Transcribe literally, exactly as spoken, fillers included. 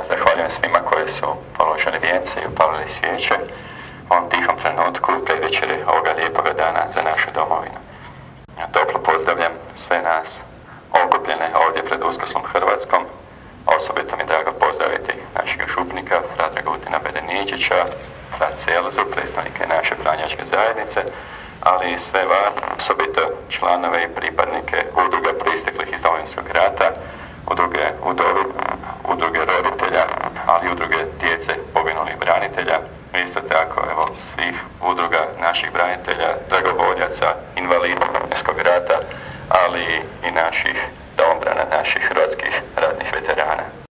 Zahvaljujem svima koji su položili vijence i upalili svijeće u ovom tihom trenutku u predvečeri ovoga lijepoga dana za našu domovinu. Toplo pozdravljam sve nas okupljene ovdje pred Uskrsom Hrvatskom. Osobito mi je drago pozdraviti našeg župnika, fra Dragutina Bedeničića, fra Celzu, predstavnike naše franjačke zajednice, ali i sve vas, osobito članove i pripadnike udruga proisteklih iz Domovinskog rata, udruge udovi, udruge roditelja, ali i udruge djece poginulih branitelja. Isto tako, evo, svih udruga naših branitelja, dragovoljaca, invalida Domovinskog rata, ali i naših domobrana, naših hrvatskih ratnih veterana.